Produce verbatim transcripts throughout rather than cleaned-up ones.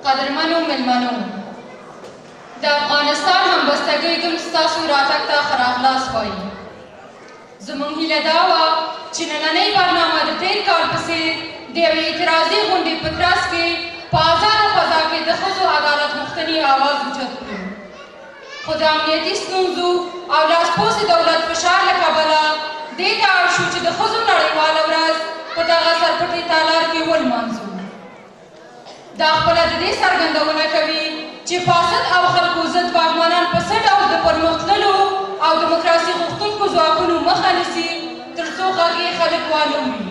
قدرمنو مېلمنو، د افغانستان همبستګۍ ګوند ستاسو راتګ ته ښه راغلاست وایي. زموږ هیله دا وه چې نننۍ برنامه د تېر کال په څېر د یوې اعتراضي غونډې په ترڅ کې په ازاده فضا کې د ښځو عدالت غوښتنې آواز اوچت کړو، خو د امنیتي ستونزو او لاسپوڅي دولت فشار له کبله دې ته اړ شو چې د ښځو نړیواله ورځ په دغه سرپټې تالار کې ولمانځو. دا خپله د دې څرګندونه کوي چې فاسد او خلکو ضد واکمنان په څه ډول د پرمختللو او دیموکراسي غوښتونکو ځواکونو مخه نیسي تر څو غږ یې خلک وانهوري.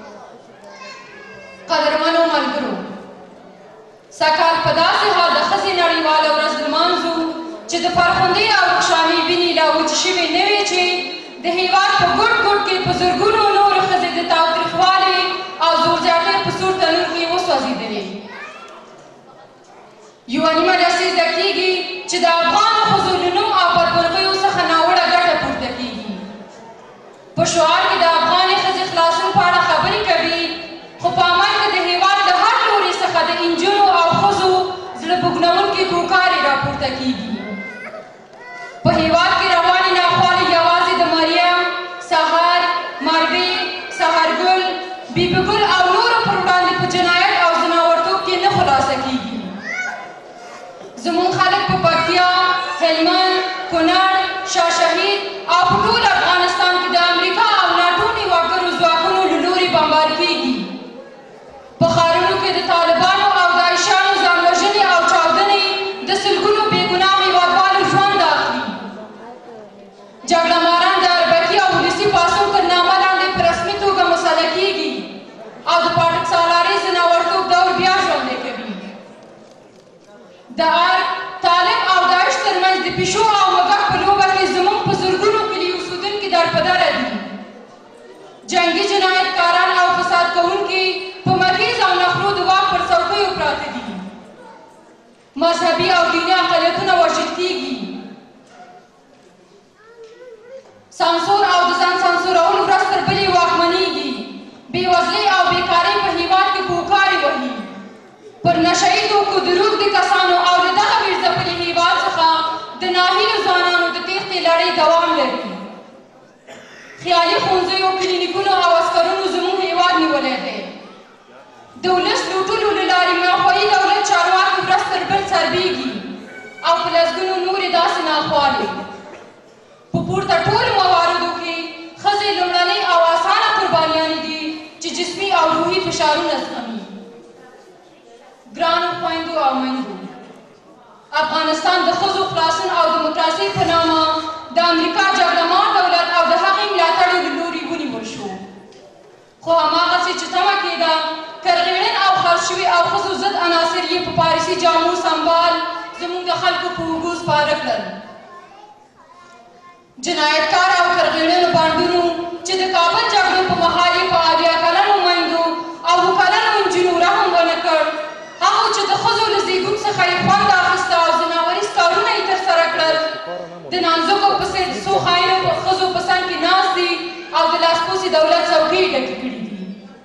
قدرمنو ملګرو، سږکال په داسې حال د ښځې نړیواله ورځ لمانځو چې د فرخندې او رخشانې وینې لا وچې شوې نه وې چې د هېواد په ګوټ ګوټ کې په زرګونو نورې ښځې د تاوتریخوالي او زور زیاتۍ په سور تنور کې وسوځېدلې. یوه نیمه لسیزه کېږي چې د افغانو ښځو له نوم او بدمرغیو څخه ناوړه ګټه پورته کېږي. په شعار کې د افغانې ښځې خلاصون په اړه خبرې کوي، خو په عمل کې د هېواد له هر لوري څخه د نجونو او ښځو زړه بوږنوونکې کوکارې راپورته کېږي. په هېواد کې روانې ناخوالې یوازې د مریم، سهر، مروې، سهرګل، بیبي ګل او نورو پر وړاندې په جنایت او ځناورتوب کې نه خلاصه کېږي. زموږ خلک په پکتیا، هلمند، کونړ، شاه شهید او په ټول افغانستان کې د امریکا او ناټو نیواکګرو ځواکونو له لوري بمبار کېږي. په ښارونو کې د طالبانو او داعشیانو ځانوژنې او چاودنې د سلګونو بېګناه هېوادوالو ژوند اخلي. جګړه ماران د اربکي او ولسي پاڅون تر نامه لاندې په رسمي توګه مسله کېږي او د پاټک سالارۍ ځناورتوب دور بیا ژوندی کوي. د ارګ، طالب او داعش ترمنځ د پیشو او مږک په لوبه کې زموږ په زرګونو کلیو اوسېدونکي درپدره دي. جنګي جنایتکاران او فساد کوونکي په مرکز او نخرو د واک پر څوکیو پراته دي. مذهبي او دیني اقلیتونه وژل کېږي. سانسور او د ځان سانسورولو ورځ تر بلې واکمنېږي. بېوزلۍ او بېکارۍ په هېواد کې پوکارې وهي. پر نشه یي توکو د روږدي کسانو او له دغه ویرځپلي هېواد څخه د ناهیلو ځوانانو د تېښتې لړۍ دوام لري. خیالي ښوونځیو، کلینیکونو او عسکرونو زموږ هېواد نیولی دی. د ولس لوټلو له لارې مافیایي دولت چارواکي ورځ تر بل څربېږي او په لسګونو نورې داسې ناخوالې. په پورته ټولو مواردو کې ښځې لومړنۍ او اسانه قربانیانې دي چې جسمي او روحي فشارونه زغمي. ګرانو خویندو او میندو، افغانستان د ښځو خلاصون او دیموکراسۍ په نامه د امریکا جګړه مار دولت او د هغې ملاتړو له لوري ونیول شو. خو هماغسې چې تمه کېده کرغېړن او خاص شوي او ښځو ضد عناصر یې په پاریسي جامو سمبال زموږ د خلکو په اوږو سپاره کړل. جنایتکار او کرغېړنو بانډونو چې د کابل جګړو په مهال یې په اویا کلنو میندو او اووه کلنو نجونو رحم ونه کړ، هغو چې د ښځو له زیږون څخه یې خوند اخیسته او ځناوري کارونه یې ترسره کړل، د نانځکو په څېر د څو خاینو ښځو په څنګ کې ناست دي او د لاسپوڅي دولت څوکۍ یې ډکې کړي دي.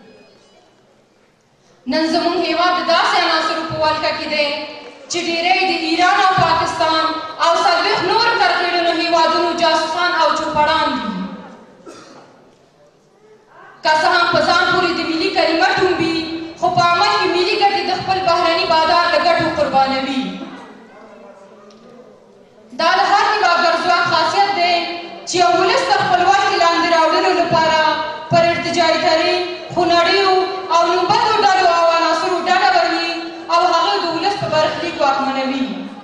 نن زموږ هېواد د داسې عناصرو په ولکه کې دی چې ډېری د ایران او پاکستان او څلوېښت نورو کرغېړنو هېوادونو جاسوسان او چوپړان دي. که څه هم په ځان پورې د ملي کلمه ټومبي، خو په عمل کې ملي ګټې د خپل بهرني بازار له ګټو قربانوي. دا د هر نیواګر ځواک خاصیت دی چې یو ولس د خپلواکۍ لاندې راوړلو لپاره پر ارتجاعي ترین، خونړیو او نوبدو ډلو او عناصرو ډډه وهي او هغه د ولس په برخلیک واکمنوي.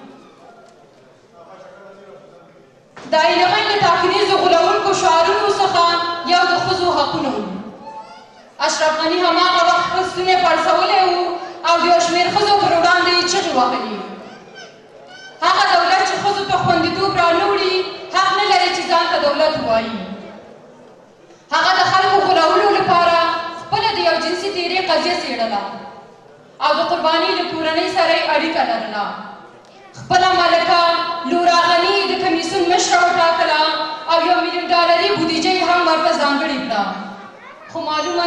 د عینغن له تاکیدیزو غولونکو شعارونو څخه یو د ښځو حقونه و. اشرف غني هماغه وخت خپل ستونی پړسولی و او د یو شمېر ښځو پر وړاندې یې چغې وهلې. هغه دولت چې ښځو ته خوندیتوب رانهوړي حق نه لري چې ځان ته دولت ووایي. هغه د خلکو غولولو لپاره خپله د یو جنسي تېرې قضیه څېړله او د قرباني له کورنۍ سره یې اړیکه لرله. خپله ملکه لورا غني د کمیسیون مشره وټاکله او یو میلیون ډالري بودیجه یې هم ورته ځانګړې کړه. خو معلومه نه ده چې دغه پیسې د هر پلوه کومې ښځې جیب ته ورغلې. هغه دولت چې ښځو ته خوندیتوب رانهوړي حق نه لري چې ځان ته دولت ووایي. هغه ښځې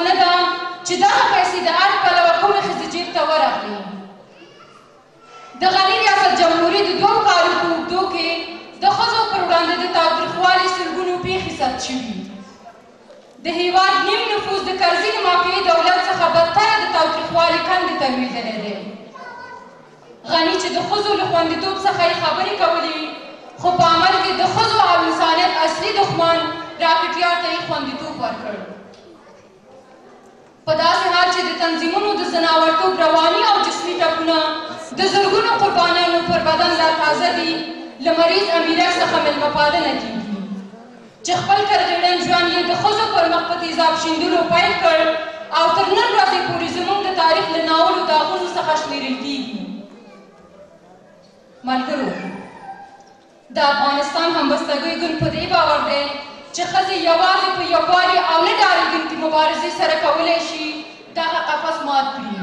د غني ریاست جمهوري د دوو کالو په اوږدو کې د ښځو پر وړاندې د تاوتریخوالي سلګونو پېښې ثبت شوي. د هېواد نیم نفوس د کرزي د مافیایي دولت څخه بدتره د تاوتریخوالي کندې ته لوېدلی دی. غني چې د ښځو له خوندیتوب څخه یې خبرې کولې، خو په عمل کې د ښځو او انسانیت اصلي دښمن راکټیار ته یې خوندیتوب ورکړ. په داسې حال چې د تنظیمونو د ځناورتوب رواني او جسمي ټپونه د زرګونو قربانیانو پر بدن لا تازه دي، له مریض امیرک څخه مېلمه پالنه کېږي چې خپل کرغېړن ژوند یې د ښځو پر مخ په تیزاب شیندلو پیل کړ او تر نن ورځې پورې زموږ د تاریخ له ناولو داغونو څخه شمېرل کېږي. ملګرو، د افغانستان همبستګۍ ګوند په دې باور دی چې ښځې یوازې په یووالي او نه ډارېدونکې مبارزې سره کولی شي دغه قفس مات کړي.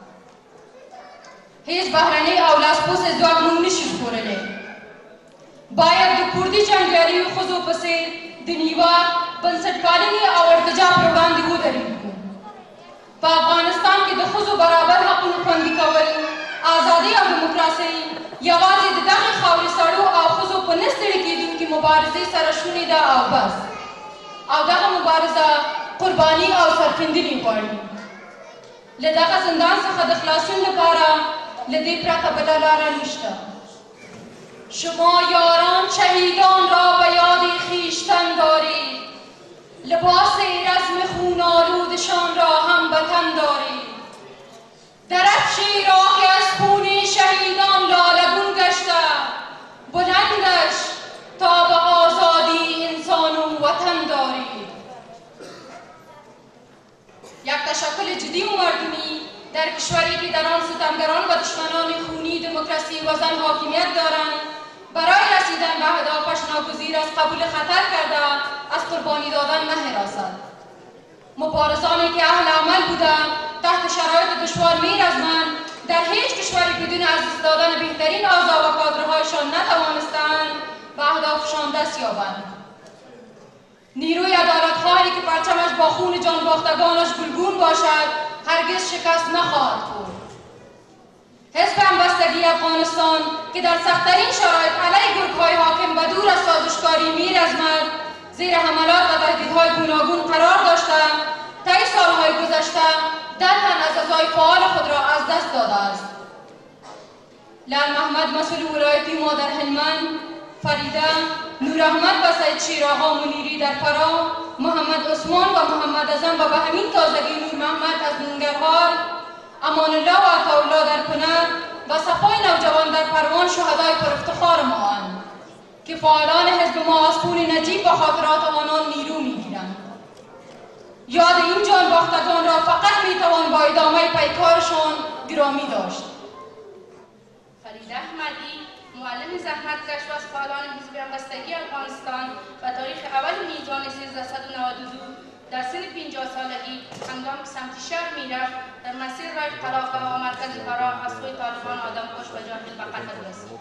هیڅ بهرنی او لاسپوڅی ځواک موږ نشي ژغورلی. باید د کوردي جنګیالیو ښځو په څېر د نیواک، بنسټپالنې او ارتجاع پر وړاندې ودرېږو. په افغانستان کې د ښځو برابر حقونو خوندي کول، ازادي او ډیموکراسۍ یوازې د دغې خاورې سړو او ښځو په نه ستړې کېدونکې مبارزې سره شونې ده او بس. او دغه مبارزه قرباني او سرښندنې غواړي. له دغه زندان څخه د خلاصون لپاره له دې پرته بله لاره نشته. شما یاران شهیدان را به یاد خویشتن دارید، لباس رزم خون‌آلودشان را هم به تن دارید. درفشی را که از خون شهیدان لاله‌گون گشته، بلندش تا به آزادی انسان و وطن دارید. یک تشکل جدی و مردمی در کشوری که در آن ستمگران و دشمنان خونی دموکراسی و زن حاکمیت دارند، برای رسیدن به هدفش ناگزیر از قبول خطر کرده از قربانی دادن نهراسد. مبارزانی که اهل عمل بودند تحت شرایط دشوار میرزمند، در هیچ کشوری بدون از دست دادن بهترین اعضا و کادرهایشان نتوانستند به اهدافشان دست یابند. نیروی عدالتخواهی که پرچمش با خون جانباختگانش گلگون باشد هرگز شکست نخواهد خورد. حزب همبستگی افغانستان که در سخت‌ترین شرایط علیه گروه‌های حاکم و دور از سازشکاری می‌رزمد، زیر حملات و تهدیدهای گوناگون قرار داشته، طی سالهای گذشته در تن از اعضای فعال خود را از دست داده است. لال محمد مسئول ولایتی ما در هلمند، فریده، نور احمد و سید شیرآقا منیری در فرا، محمد عثمان و محمد اعظم و به همین تازگی نور محمد از ننگرهار، امان الله و عطاالله در کنر و صفای نوجوان در پروان شهدای پر افتخار ما اند که فعالان حزب ما از خون نجیب و خاطرات آنان نیرو میگیرند. یاد این جانباختگان را فقط میتوان با ادامه پیکارشان گرامی داشت. فرید احمدی، معلم زحمتکش و از فعالان حزب همبستگی افغانستان و تاریخ اول میزبان سیزده صد و نود و دو در سن پنجاه سالگی هنگام که سمت شهر میرفت در مسیر رای قلاقه و مرکز فرا از سوی طالبان آدمکش و جاهل به قتل رسید.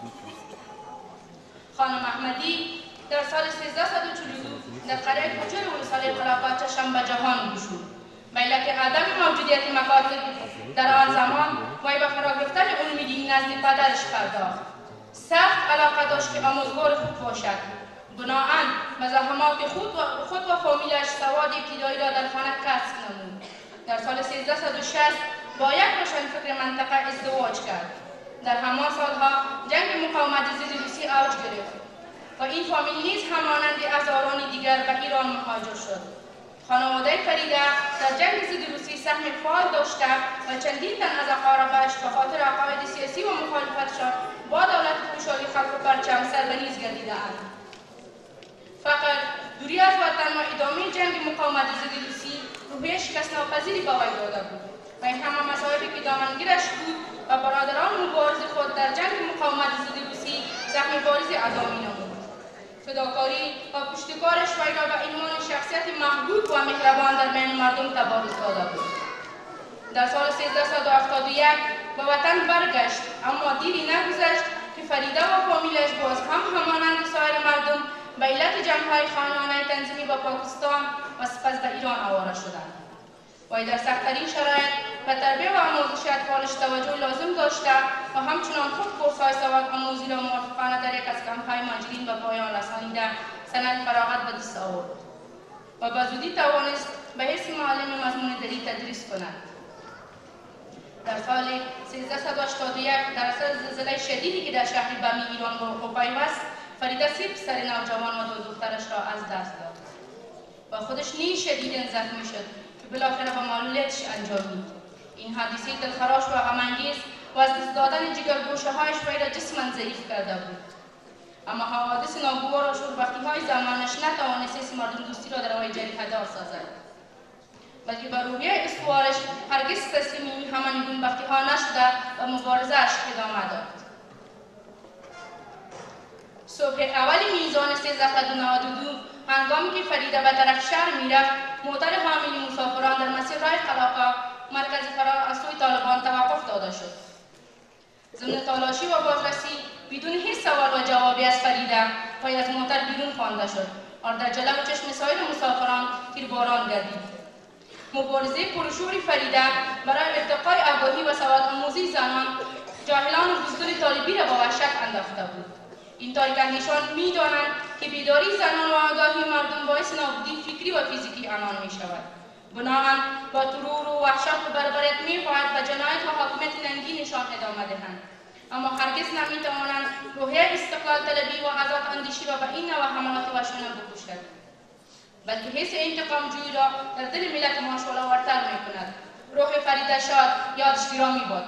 خانم احمدی در سال سیزده صد و چهل و دو در قریه کوچر ولسوالی قلاقه چشم به جهان گشود. به علت عدم موجودیت مکاتب در آن زمان وی به فرا گرفتن علوم دینی نزد پدرش پرداخت. سخت علاقه داشت که آموزگار خوب باشد. بناهن مزاحمات خود و خود و فامیلش سواد ابتدایی را در خانه کسب نمود. در سال سیزده صد و شصت با یک روشنفکر منطقه ازدواج کرد. در همان سالها جنگ مقاومت ضد روسیه اوج گرفت و این فامیل نیز همانند هزاران دیگر به ایران مهاجر شد. خانواده فریده در جنگ ضد روسیه سهم فعال داشته و چندین تن از اقاربش به خاطر عقاید سیاسی و مخالفتشان با دولت خوشحالی خلق و پرچم سربنیز گردیده‌اند. فقر، دوری از وطن و ادامه جنگ مقاومت ضد روسیه روحیه شکست ناپذیری به وی داده بود و این همه مصائبی که دامنگیرش بود و برادران مبارز خود در جنگ مقاومت ضد روسیه زخم بارزی ادا می‌نمود. فداکاری و پشتکارش وی را به عنوان شخصیت محبوب و مهربان در بین مردم تبارز داده بود. در سال سیزده صد و هفتاد و یک به وطن برگشت، اما دیری نگذشت که فریده و فامیلش باز هم همانند سایر مردم به علت جنگ‌های خانوادگی تنظیمی با پاکستان و سپس به ایران آواره شدند. وی در سخت‌ترین شرایط و تربیه و آموزش اطفالش توجه لازم داشته و همچنان خود کورس‌های سواد آموزی را موافقانه در یک از کمپ‌های ماجرین به پایان رسانیده سند فراغت به دست آورد و به زودی توانست به حیث معلم مضمون دری تدریس کند. در سال سیزده و هشتاد و یک در اثر زلزله شدیدی که در شهر بمی ایران به پیوست، فریده سه پسر نوجوان و دو دخترش را از دست داد و خودش نیز شدیداً زخمی شد که بالاخره به معلولیتش انجامید. این حادثه دلخراش و غم‌انگیز و از دست دادن جگرگوشه‌هایش وی را جسماً ضعیف کرده بود. اما حوادث ناگوار و شوربختی‌های زمانش نتوانست اسم مردم دوستی را در وی جریحه‌دار سازد، بلکه به روحیه استوارش هرگز تسلیم این همان نگونبختی‌ها نشده و مبارزه‌اش ادامه داد. صبح اول میزان سیزده و نود و دو هنگامی که فریده به طرف شهر میرفت، موتر حامل مسافران در مسیر راه قلاقا مرکز فرار از سوی طالبان توقف داده شد. ضمن تالاشی و بازرسی بدون هیچ سوال و جوابی از فریده پای از موتر بیرون خوانده شد و در جلو چشم سایر مسافران تیرباران گردید. مبارزه پرشور فریده برای ارتقای آگاهی و سواد آموزی زنان، جاهلان و بزدل طالبی را به وحشت انداخته بود. این تاریک‌اندیشان می‌دانند که بیداری زنان و آگاهی مردم باعث نابودی فکری و فیزیکی آنان می‌شود. بنابراین با ترور و وحشت و بربریت می‌خواهند و جنایت و حاکمیت ننگینشان ادامه دهند، اما هرگز نمی‌توانند روحیه استقلال طلبی و آزاد اندیشی را به این نوع حملات وحشیانه بکشند، بلکه حس انتقام جویی را در دل ملت ما شعله‌ورتر می‌کند. روح فریده شاد، یادش گرامی باد.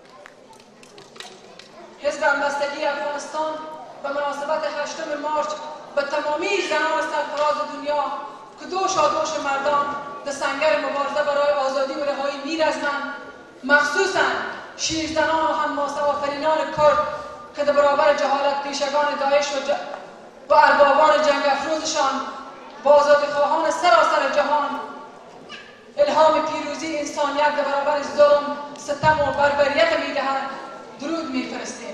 حزب همبستگی افغانستان به مناسبت هشتم مارچ به تمامی زنان سرفراز دنیا که دوش و دوش مردان در سنگر مبارزه برای آزادی و رهایی می‌رزمند، مخصوصاً شیرزنان و هماسه آفرینان کرد که در برابر جهالت پیشگان داعش و, ج... و اربابان جنگ افروزشان با آزادیخواهان سراسر جهان الهام پیروزی انسانیت در برابر ظلم، ستم و بربریت می‌دهند، درود می‌فرستیم.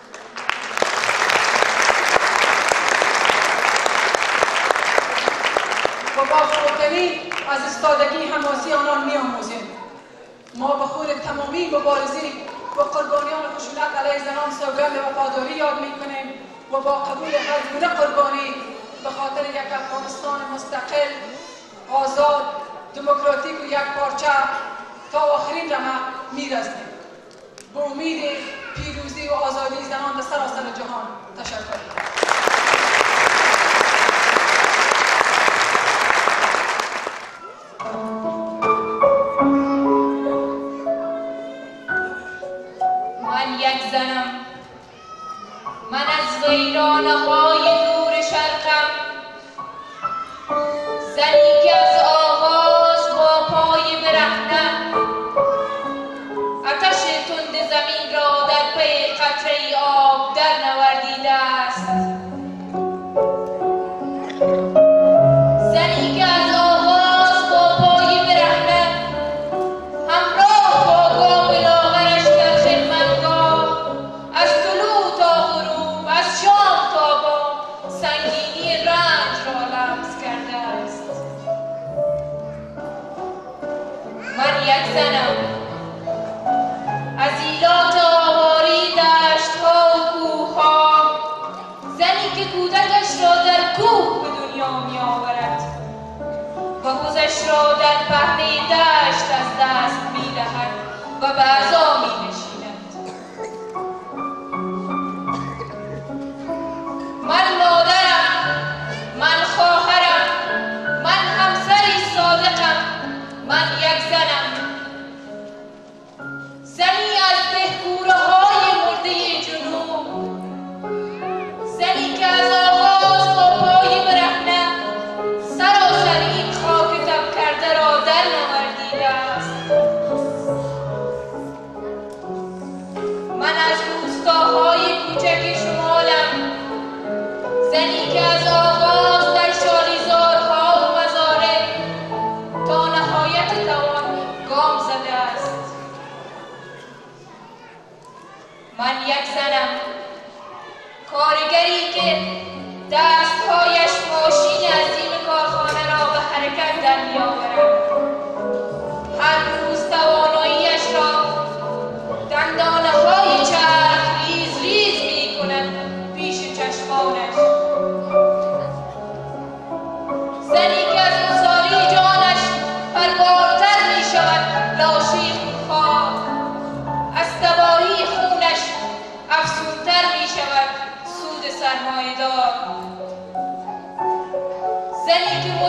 و با فروتنی از استادگی حماسی آنان می‌آموزیم. ما به خون تمامی مبارزی و قربانیان خشونت علیه زنان سوگند وفاداری یاد می‌کنیم و با قبول هر گونه قربانی به خاطر یک افغانستان مستقل، آزاد، دموکراتیک و یک پارچه تا آخرین رمق می‌رسیم. به امید پیروزی و آزادی زنان در سراسر جهان. تشکر. من یک زنم، من از ویرانه‌های دور شرقم، زنی که از آغاز با پای برهنه آتش تند زمین را در پی قطره‌ای آب در نوردیده است. زنی که از آغاز با پای برهنه همراه با گام لاغرش در خدمتگاه از طلوع تا غروب، از شام تا بام سنگینی رنج را لمس کرده است. من یک زنم از ایلات آواری دشت‌ها و کوه‌ها، زنی که کودکش را در کوه به دنیا می‌آورد و کوزش را در پهنه دشت از دست می‌دهد و به عزا می‌نشیند. من مادرم، من خواهرم، من همسری صادقم، من یک زنم، زنی از دهکوره‌های مرده جنوب، زنی که از آغاز با پای برهنه سراسر این خاک تب کرده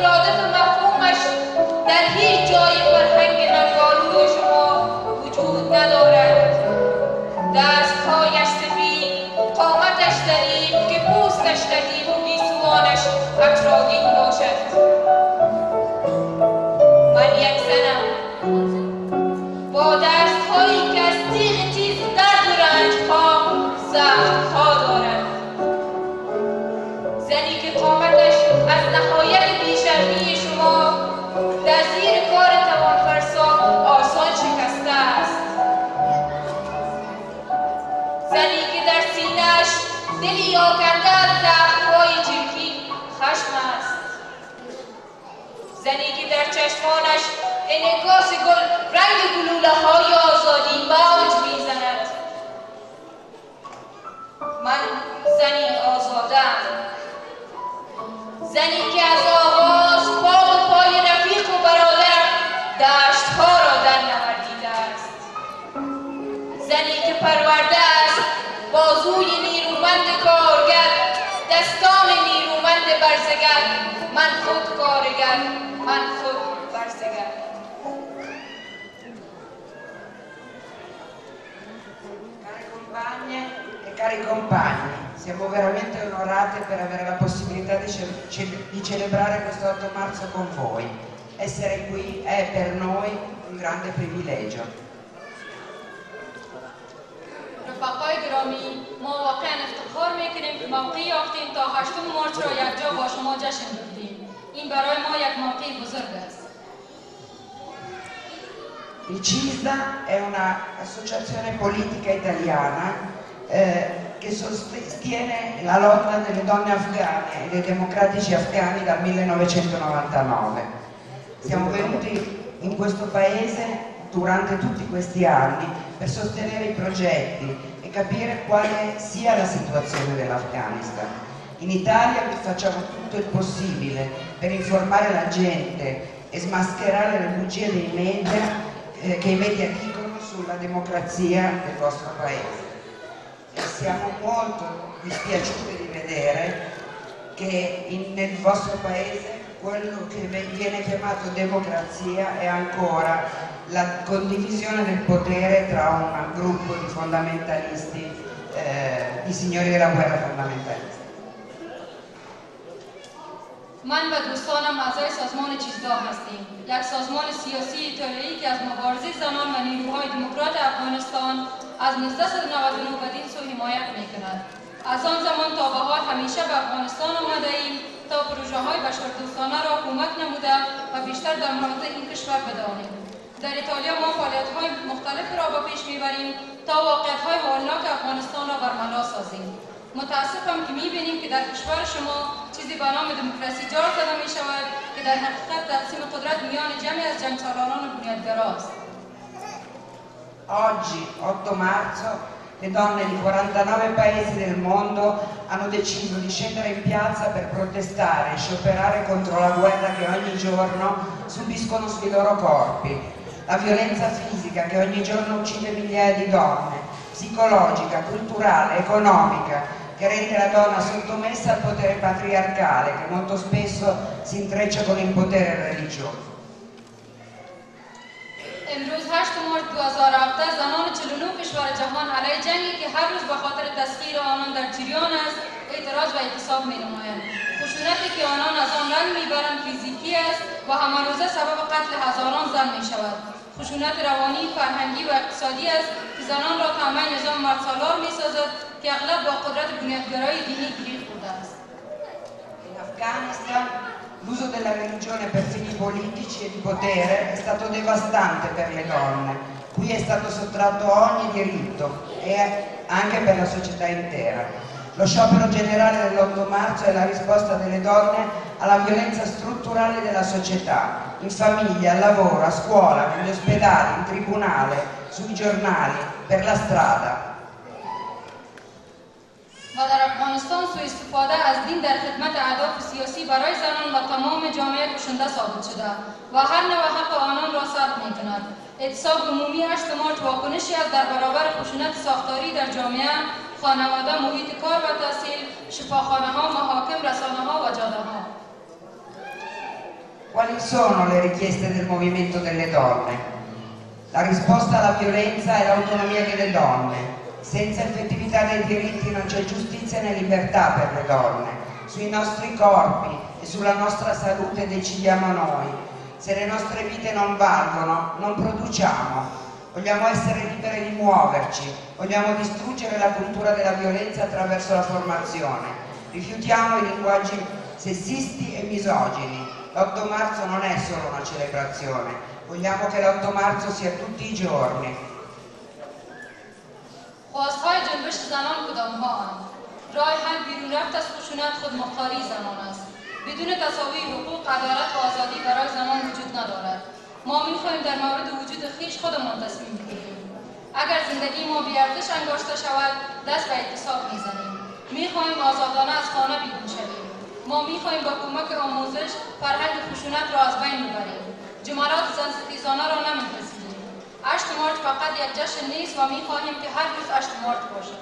مرادف مفهومش در هیچ جای فرهنگ ننگالود شما وجود ندارد. دستهایش سفید، قامتش ضعیف که پوستش لطیف و گیسوانش عطرآگین باشد. من یک زنم با دستهایی که از تیغ تیز درد و رنجها زخمها دارد. زنی که قامتش از نهایت بیشرمی شما در زیر کار توانفرسا آسان شکسته است. زنی که در سینه‌اش دلی آکنده از زخم‌های چرکی خشم است. زنی که در چشمانش انعکاس گل رنگ گلوله‌های آزادی موج می‌زند. من زنی آزاده‌ام، زنی که از آغاز پا و پای رفیق و برادرم دشت‌ها را در نوردیده است. زنی که پرورده است بازوی نیرومند کارگر، دستان نیرومند برزگر. من خود کارگر، من خود برزگر. Care compagne e cari compagni, siamo veramente onorate per avere la possibilità di, ce di celebrare questo otto marzo con voi. Essere qui è per noi un grande privilegio. رفقای گرامی، ما واقعا افتخار میکنیم که موقعی یافتیم تا هشتم مارچ را یکجا با شما جشن بگیریم. این برای ما یک موقع بزرگ است. Il CISDA è un'associazione politica italiana eh, che sostiene la lotta delle donne afghane e dei democratici afghani dal millenovecentonovantanove. Siamo venuti in questo paese durante tutti questi anni per sostenere i progetti e capire quale sia la situazione dell'Afghanistan. In Italia facciamo tutto il possibile per informare la gente e smascherare le bugie dei media eh, che i media dicono sulla democrazia del vostro paese. E siamo molto dispiaciuti di vedere che in, nel vostro paese quello che viene chiamato democrazia è ancora la condivisione del potere tra un gruppo di fondamentalisti, eh, di signori della guerra fondamentalisti. من و دوستانم اعضای سازمان چیزدا هستیم، یک سازمان سیاسی ایتالیایی که از مبارزه زنان و نیروهای دموکرات افغانستان از نوزده صد و نود و نه بدین سو حمایت میکند. از آن زمان تا به حال همیشه به افغانستان آمده ایم تا پروژه های بشردوستانه را کمک نموده و بیشتر در مورد این کشور بدانیم. در ایتالیا ما فعالیت های مختلف را به پیش میبریم تا واقعیت های هولناک افغانستان را برملا سازیم. متاسفم که میبینیم که در کشور شما چیزی به نام دموکراسی جار زده می شود که در حقیقت تقسیم قدرت میان جمعی از جنگسالاران و بنیادگراست. Oggi, otto marzo, le donne di quarantanove paesi del mondo hanno deciso di scendere in piazza per protestare e scioperare contro la guerra che ogni giorno subiscono sui loro corpi, la violenza fisica che ogni giorno uccide migliaia di donne, psicologica, culturale, economica, che rende la donna sottomessa al potere patriarcale che molto spesso si intreccia con il potere religioso. امروز هشتم مارس دو هزار و هفده زنان چهل و نه کشور جهان علیه جنگی که هر روز به خاطر تسخیر آنان در جریان است اعتراض و اعتصاب می‌نمایند. خشونتی که آنان از آن رنگ می‌برند فیزیکی است و همه روزه سبب قتل هزاران زن می‌شود. خشونت روانی، فرهنگی و اقتصادی است که زنان را تابع نظام مردسالار می‌سازد که اغلب با قدرت بنیادگرای دینی گیر خورده است. In Afghanistan l'uso della religione per fini politici e di potere è stato devastante per le donne, cui è stato sottratto ogni diritto e anche per la società intera. Lo sciopero generale dell'otto marzo è la risposta delle donne alla violenza strutturale della società, in famiglia, al lavoro, a scuola, negli ospedali, in tribunale, sui giornali, per la strada. و در افغانستان سوء استفاده از دین در خدمت اهداف سیاسی برای زنان و تمام جامعه کشنده ثابت شده و هر نوع حق آنان را سلب می‌کند. اعتصاب عمومی هشتم مارچ واکنشی است در برابر خشونت ساختاری در جامعه، خانواده، محیط کار و تحصیل، شفاخانه‌ها، محاکم، رسانه‌ها و جاده‌ها. Quali sono le richieste del movimento delle donne? La risposta alla violenza è l'autonomia delle donne. Senza effettività dei diritti non c'è giustizia né libertà per le donne. Sui nostri corpi e sulla nostra salute decidiamo noi. Se le nostre vite non valgono, non produciamo. Vogliamo essere libere di muoverci, vogliamo distruggere la cultura della violenza attraverso la formazione. Rifiutiamo i linguaggi sessisti e misogini. l'otto marzo non è solo una celebrazione, vogliamo che l'otto marzo sia tutti i giorni. خواستهای جنبش زنان کدام‌ها اند؟ راه حل بیرون رفت از خشونت خودمختاری زنان است. بدون تساوی حقوق، عدالت و آزادی برای زنان وجود ندارد. ما می‌خواهیم در مورد وجود خویش خودمان تصمیم بگیریم. اگر زندگی ما بی‌ارزش انگاشته شود، دست به اعتصاب می‌زنیم. می‌خواهیم آزادانه از خانه بیرون شویم. ما می‌خواهیم با کمک آموزش فرهنگ خشونت را از بین ببریم. جملات زنستیزانه را نمی‌پذیریم. هشت مارچ فقط یک جشن نیست و می‌خواهیم که هر روز هشت مارچ باشد.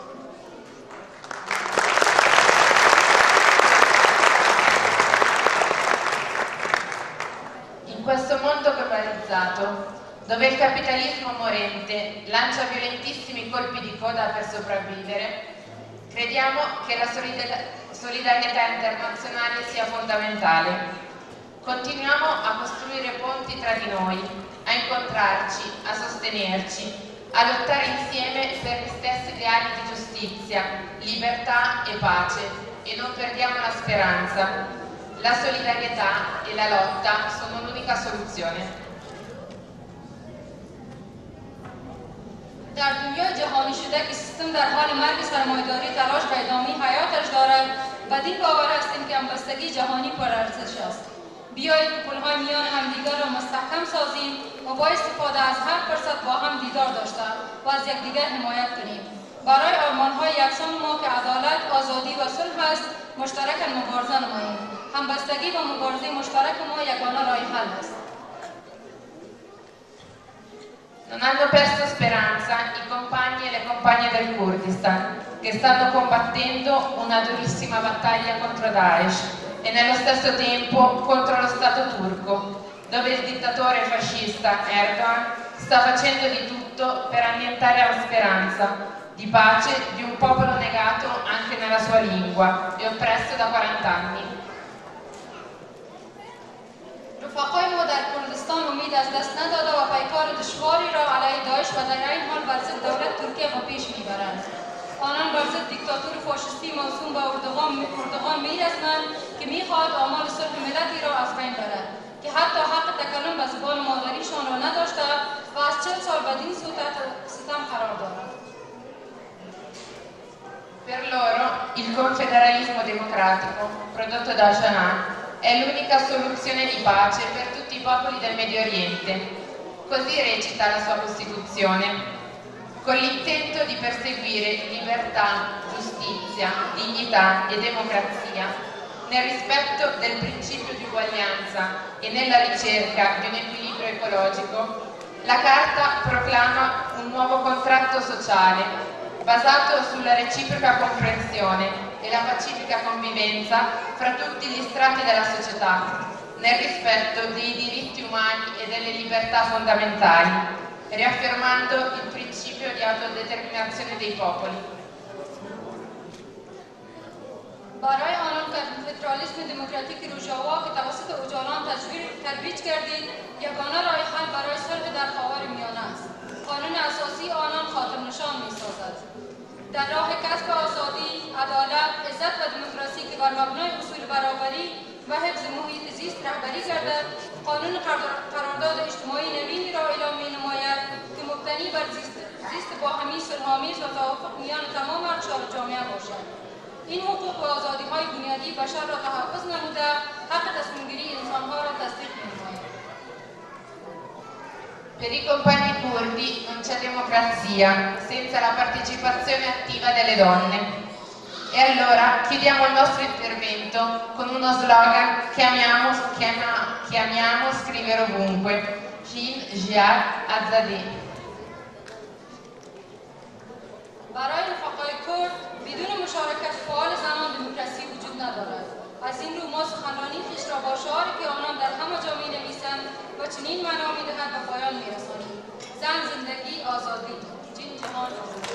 In questo mondo globalizzato, dove il capitalismo morente lancia violentissimi colpi di coda per sopravvivere, crediamo che la solidarietà internazionale sia fondamentale. Continuiamo a costruire ponti tra di noi, a incontrarci, a sostenerci, a lottare insieme per gli stessi ideali di giustizia, libertà e pace, e non perdiamo la speranza. La solidarietà e la lotta sono l'unica soluzione. در دنیای جهانی شده که سیستم در حال مرگ سرمایه‌داری تلاش به ادامه حیاتش دارد، بدین باور هستیم که همبستگی جهانی پرارزش است. بیایید که پل‌های میان همدیگر را مستحکم سازیم و با استفاده از هر فرصت با هم دیدار داشته و از یکدیگر حمایت کنیم. برای آرمان‌های یکسان ما که عدالت، آزادی و صلح است، مشترکاً مبارزه نماییم. همبستگی و مبارزه مشترک ما یگانه راه حل است. Non hanno perso speranza i compagni e le compagne del Kurdistan, che stanno combattendo una durissima battaglia contro Daesh e nello stesso tempo contro lo Stato turco, dove il dittatore fascista Erdogan sta facendo di tutto per annientare la speranza di pace di un popolo negato anche nella sua lingua e oppresso da quaranta anni. رفقای ما در کردستان امید از دست نداده و پیکار دشواری را علیه داعش و در این حال بر ضد دولت ترکیه به پیش میبرند. آنان بر ضد دیکتاتور فاشیستی موسوم به اردوغان اردوغان میرسند که میخواهد آمال صلح ملتی را از بین برد، که حتی حق تکلم به زبان مادریشان را نداشته و از چهل سال بدین سو تحت ستم قرار دارد. Per loro il confederalismo democratico, prodotto da Jinnah, è l'unica soluzione di pace per tutti i popoli del Medio Oriente. Così recita la sua Costituzione, con l'intento di perseguire libertà, giustizia, dignità e democrazia, nel rispetto del principio di uguaglianza e nella ricerca di un equilibrio ecologico. La Carta proclama un nuovo contratto sociale basato sulla reciproca comprensione e la pacifica convivenza fra tutti gli strati della società, nel rispetto dei diritti umani e delle libertà fondamentali, riaffermando il principio di autodeterminazione dei popoli. برای آنان که فدرالیسم دموکراتیک روژاوا که توسط اوجالان ترویج گردید، یگانه راه حل برای صلح در خاورمیانه است. قانون اساسی آنان خاطر نشان می‌سازد. در راه کسب آزادی، عدالت، عزت و دموکراسی که بر مبنای اصول برابری و حفظ محیط زیست رهبری گردد، قانون قرارداد اجتماعی نوینی را اعلام می‌نماید که مبتنی بر زیست, زیست باهمی صلح‌آمیز و توافق میان تمام اقشار جامعه باشد. این حقوق و آزادی‌های بنیادی بشر را تحفظ نموده، حق تصمیم‌گیری انسان‌ها را تصدیق می‌نماید. Per i compagni curdi non c'è democrazia senza la partecipazione attiva delle donne. E allora chiudiamo il nostro intervento con uno slogan che amiamo, chiama, chiamiamo scrivere ovunque, Shin Jihad Azadeh. برای رفقای کرد بدون مشارکت فعال زنان دموکراسی وجود ندارد. از این رو ما سخنرانی خویش را با شعاری که آنان در هم جهان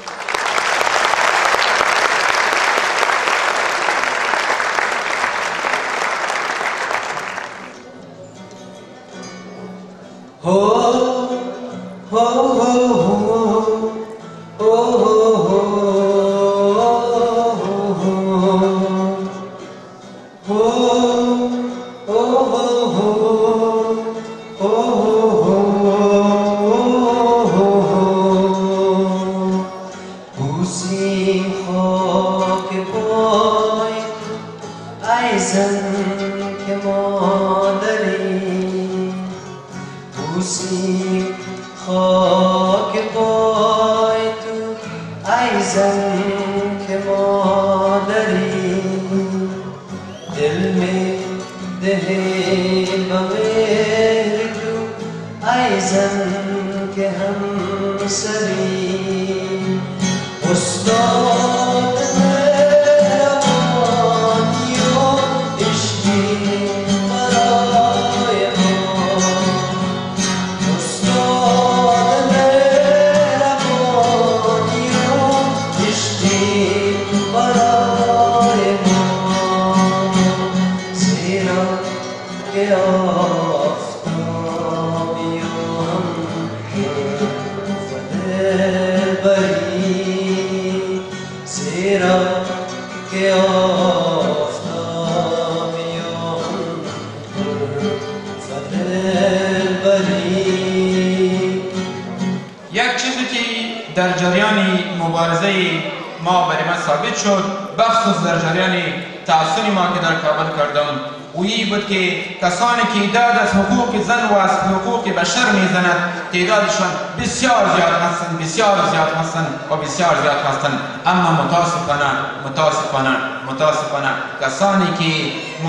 کسانی که ایداد از حقوق زن و از حقوق بشر میزند تعدادشان بسیار زیاد هستند بسیار زیاد هستند و بسیار زیاد هستند اما متاسفانه متاسفانه متاسفانه کسانی که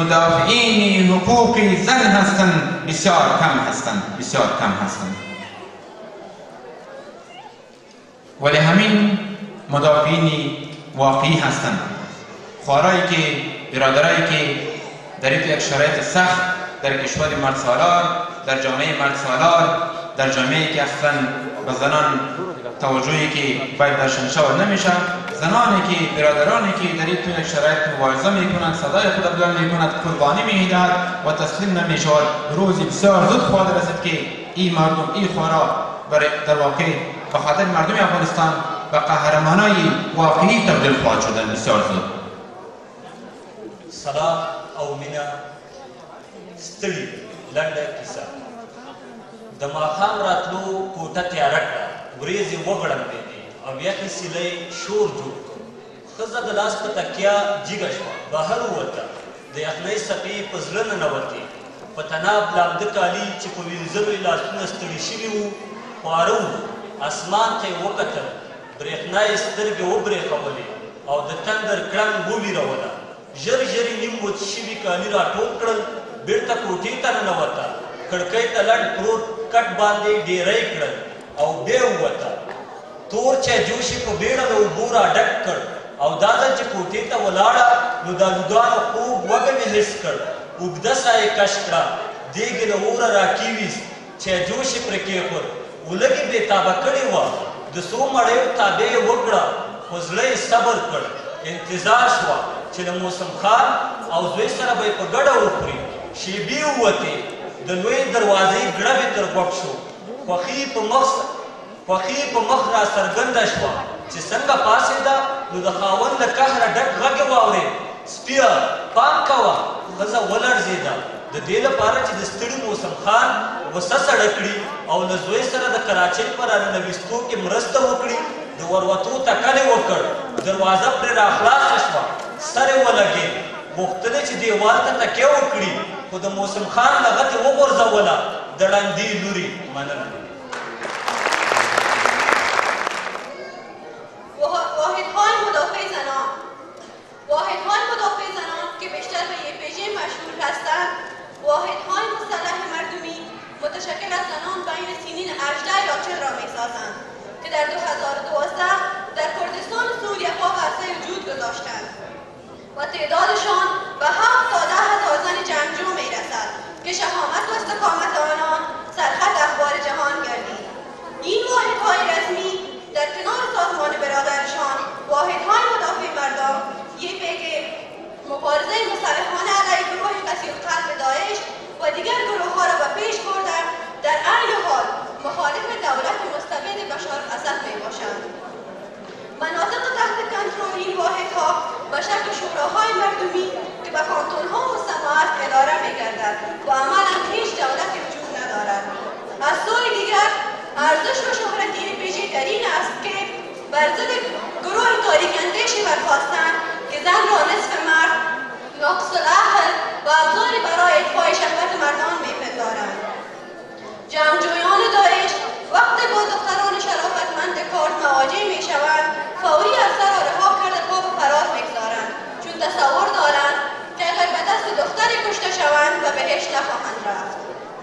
مدافعین حقوق زن هستند بسیار کم هستند بسیار کم هستند ولی همین مدافعین واقعی هستند خواهرایی که برادرایی که در یک شرایط سخت در کشور مرد سالار در جامعه مرد سالار در جامعه که اصلا به زنان توجهی که باید درشان شود نمیشه زنانی که برادرانی که در یک شرایط مبارزه میکنند صدای خود بلند میکند قربانی میدهد و تسلیم نمیشود روزی بسیار زود خواهد رسید که این مردم این خورا در واقع به خاطر مردم افغانستان به قهرمانای واقعی تبدیل خواهد شدن بسیار زود. سلام او مینا ستړي لنډه کیسه د ماښام راتلو کوټه تیاره کړه ورېځې وغړمبېدې او یخې سیلۍ شور جوړ کړ ښځه د لاس په تکیه جګه شوه بهر ووته د یخنۍ څپې په زړه ننوتې په تناب لامده کالي چې په وینځلو یې لاسونه ستړي شوي وو خواره وو اسمان ته یې وکتل برېښنا یې سترګې وبرېښولې او د تندر کړنګ وویروله ژر ژر یې نیم وچ شوي کالي راټول کړل بیرته کوټې ته ننوته کړکۍ ته لنډ پروت کټ باندې ډیری کړل او بیا ووته تور چایجوشي په بیړه له اوبو راډک کړ او دا ځل چې کوټې ته ولاړه نو د الوګانو خوب وږه مې حس کړ اوږده ساه یې کش کړه دیګ له اوره راکیویست چایجوشي پرې کېښود ولږې بېتابه کړې وه د څو مړیو تابع یې وکړه خو زړه یې صبر کړ انتظار شوه چې د موسم خان او زوی سره به یې په ګډه وخوري شیبې ووتې د لویې دروازې ګړبې تر غوږ شو خوښي په مخ خوښي په مخ را څرګنده شوه چې څنګه پاڅېده نو د خاوند له قهره ډک غږ یې واورېد سپیه پام کوه ښځه ولړزېده د دې لپاره چې د ستړي موسم خان غوسه سړه کړي او له زوی سره د کراچۍ په راننویستو کې مرسته وکړي د وروتو تکل یې وکړ دروازه پرې راخلاصه شوه سر یې ولګېد غوښتل یې چې دیوال ته تکیه وکړي خو د موسم خان لغتې وغورځوله د ړندې لوري مننه واحد خان مدافع زنان واحد خان مدافع زنان که بیشتر به یه پیجه مشهور هستند واحد خان مصطلح مردمی متشکل از زنان بین سنین هجده یا چهل را میسازند که در دو هزار و دوازده در کردستان سوریه ها عرصه وجود گذاشتند و تعدادشان به هفت تا ده هزار زن جنگجو میرسد که شهامت و استقامت آنان سرخط اخبار جهان گردید. این واحدهای رسمی در کنار دیگر گروه ها را به پیش برده در عین حال مخالف دولت مستبد بشار الاسد می باشند. مناطق تحت کنترل این واحدها به شکل شوراهای مردمی که به کانتونها و سماعت اداره می گردد و عملا هیچ دولت وجود ندارد. از سوی دیگر ارزش و شهرت این پیشی در این است که بر ضد گروه تاریک اندیشی برخاستند که زن را نصف مرد، نقص العقل و ابزاری برای اطفای شهوت مردان میپندارند. جمعجویان داعش وقتی با دختران شرافتمند کارت مواجه میشوند فوری افسر را رها کرده پا به فرار میگذارند، چون تصور دارند که اگر به دست دختری کشته شوند و بهشت نخواهند رفت.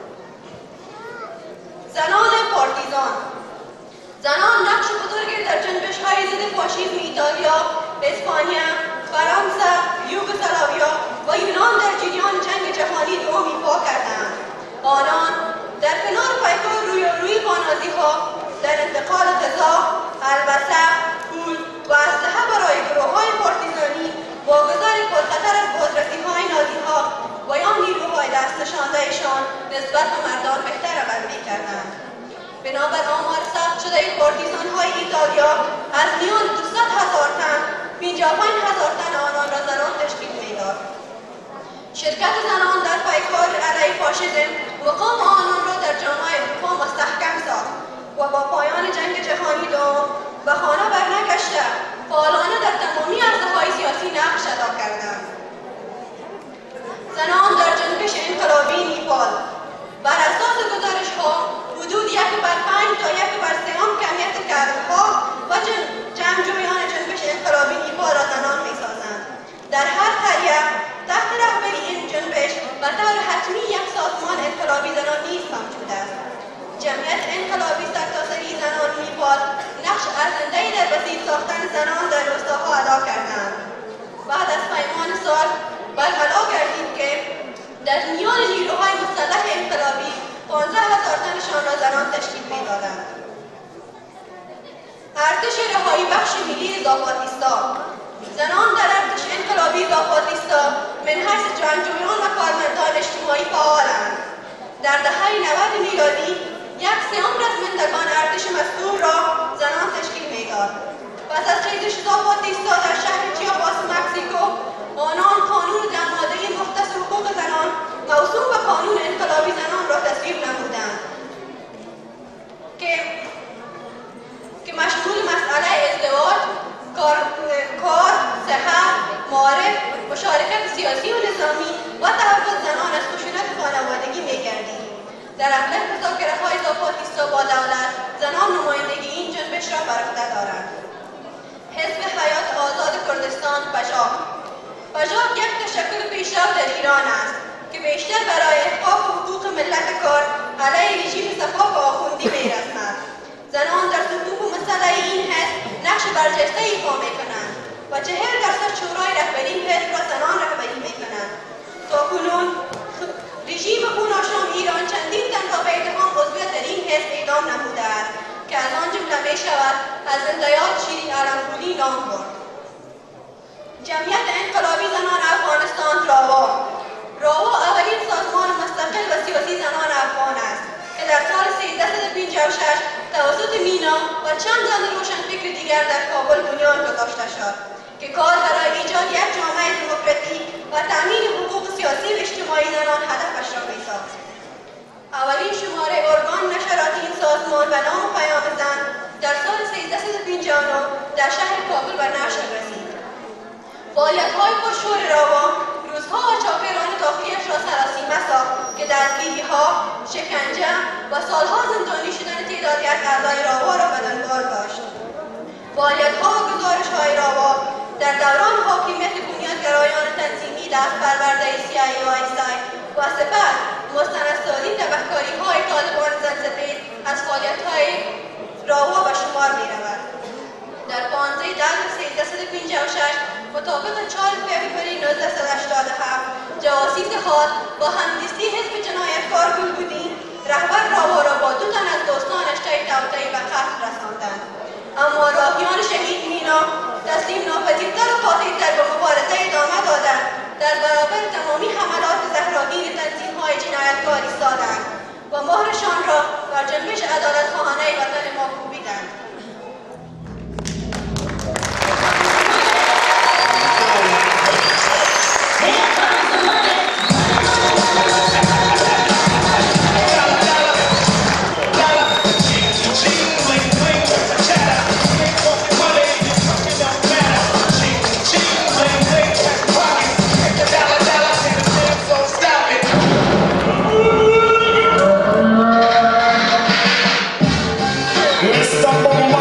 زنان پارتیزان زنان نقش بزرگی در جنبش های ضد فاشیسم ایتالیا، اسپانیا، فرانسه، یوگسلاویا و یونان در جریان جنگ جهانی دوم ایفا کردند. آنان در کنار پیکار روی روی با نازیها در انتقال غذا، البسه، پول و اسلحه برای گروه‌های پارتیزانی واگذار پرخطر از بازرسی‌های نازیها و یا نیروهای دست نشاندهشان نسبت به مردان بهتر عمل می‌کردند. بنابر آمار ثبت شده پارتیزان‌های ایتالیا از میان دویست هزار تن پنجاه و پنج هزار تن آنان را زنان تشکیل می‌داد. شرکت زنان در پیکار علیه فاشیسم مقام آنان را در جامعه اروپا مستحکم ساخت و با پایان جنگ جهانی دوم به خانه برنگشته فعالانه در تمامی عرصه‌های سیاسی نقش ادا کردند. زنان در جنبش انقلابی نیپال بر اساس گزارش‌ها حدود یک بر پنج تا یک بر سیام کمیت کارها و جمعجویان جنبش انقلابی نیپال را زنان می‌سازند. در هر قریه تحت رهبری این جنبش به طور حتمی یک سازمان انقلابی زنان نیز موجود است. جمعیت انقلابی سرتاسری زنان نیپال نقش ارزنده‌ای در بسیج ساختن زنان در روستاها ادا کردند. بعد از پیمان سال برملا گردید که در میان نیروهای مسلح انقلابی پانزده هزار تنشان را زنان تشکیل می‌دادند. ارتش رهایی بخش ملی زاپاتیستا زنان در ارتش انقلابی زاپاتیستا من حیث جنگجویان و کارمندان اجتماعی فعالند. در دهه نود میلادی یک سوم رزمندگان ارتش مذکور را زنان تشکیل میداد. پس از خیزش زاپاتیستا در شهر چیاپاس مکزیکو آنان قانون در ماده مختص حقوق زنان موسوم به قانون انقلابی زنان را تصویب نمودند که که مشمول مسئله ازدواج، کار، کار، صحت، معارف، مشارکت سیاسی و نظامی و تحفظ زنان از خشونت خانوادگی می‌گردید. در اغلب مذاکره‌های زاپاتیستا با دولت زنان نمایندگی این جنبش را بر عهده دارند. حزب حیات آزاد کردستان پژاک پژاک یک تشکل پیشرو در ایران است که بیشتر برای احقاق حقوق ملت کار علیه رژیم صفاق آخوندی می‌رسند. زنان در صندوق مسئله این حزب نقش برجسته ایفا می‌کنند و چهل درصد شورای رهبری حزب را زنان رهبری می‌کنند. تاکنون رژیم خوناشام ایران چندین تن را به اتهام عضویت در این حزب اعدام نموده است که از آن جمله می‌شود از زنده‌یاد شیرین علم‌پوری نام برد. جمعیت انقلابی زنان افغانستان راوا راوا اولین سازمان مستقل و سیاسی زنان افغان است که در سال سیزده صد و پنجاه و شش توسط مینا و چند زن روشنفکر دیگر در کابل بنیان گذاشته شد که کار برای ایجاد یک جامعه دموکراتیک و تأمین حقوق سیاسی و اجتماعی زنان هدفش را می‌ساخت. اولین شماره ارگان نشرات این سازمان به نام پیام زن در سال سیزده صد و پنجاه و نه در شهر کابل به نشر رسید. فعالیت‌های پرشور راوا روزها و چاپیران داخلیش را سراسیمه ساخت که دستگیری‌ها، شکنجه و سالها زندانی شدن تعدادی از اعضای راوا را به دنبال داشت. فعالیت‌ها و گزارش‌های راوا در دوران حاکمیت بنیادگرایان تنظیمی دست پرورده سی آی ای و آی اس آی و سپس مستندسازی تبهکاری‌های طالبان زنسپید از فعالیت‌های راوا به شمار می‌رود. در پانزده دی سیزده صد و پنجاه و شش مطابق چهار فوریه نوزده صد و هشتاد و هفت جواسیس خاص با همدستی حزب جنایتکار گلبدین رهبر راوا را با دو تن از دوستانش طی توطئه‌ای به قتل رساندند. اما راهیان شهید مینا تسلیم ناپذیرتر و قاطع‌تر به مبارزه ادامه دادند. در برابر تمامی حملات زهراگین تنظیم‌های جنایتکار Estamos